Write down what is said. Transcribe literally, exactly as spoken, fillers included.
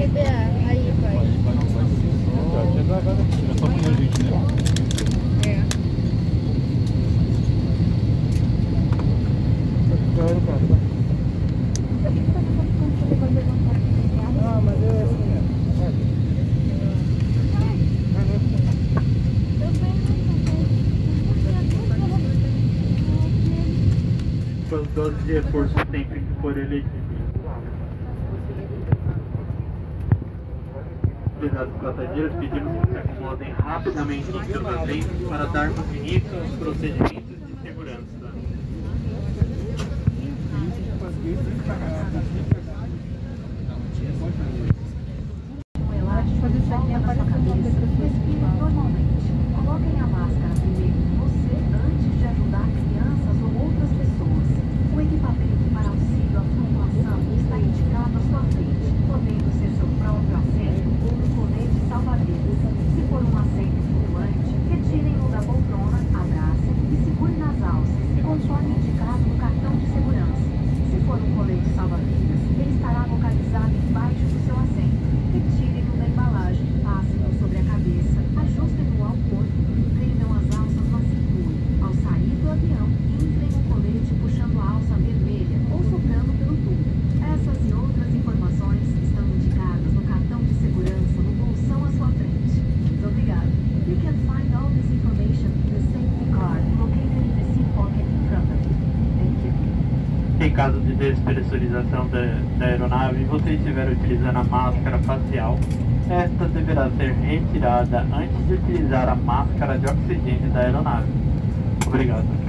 I B A, aí vai. É só punha a gente, né? É. Ah, mas é assim mesmo. As doses de reforço sempre que for elegível. Cuidados passageiros, pedimos que se acomodem rapidamente em seus assentos para darmos início aos procedimentos de segurança. Fazer isso aqui na sua cabeça. Respire normalmente. Coloquem a máscara primeiro em você antes de ajudar crianças ou outras pessoas. O equipamento para auxílio à flutuação está indicado à sua frente, podendo ser seu próprio assento ou um colete salva-vidas. Se for um assento flutuante, retirem-no da poltrona, abracem e segurem nas alças, conforme indicado no cartão de segurança. Se for um colete salva-vidas, ele estará localizado embaixo do seu assento. Retirem-no da embalagem, passem-no sobre a cabeça, ajustem-no ao corpo e prendam as alças na cintura. Ao sair do avião, inflem o colete puxando a alça vermelha ou soprando pelo tubo. Essas e outras informações estão indicadas no cartão de segurança no bolsão à sua frente. Muito obrigado. You can find all this information in the safety card located in the seat pocket in front of you. Thank you. Em caso de despressurização da, da aeronave, você estiver utilizando a máscara facial, esta deverá ser retirada antes de utilizar a máscara de oxigênio da aeronave. Obrigado.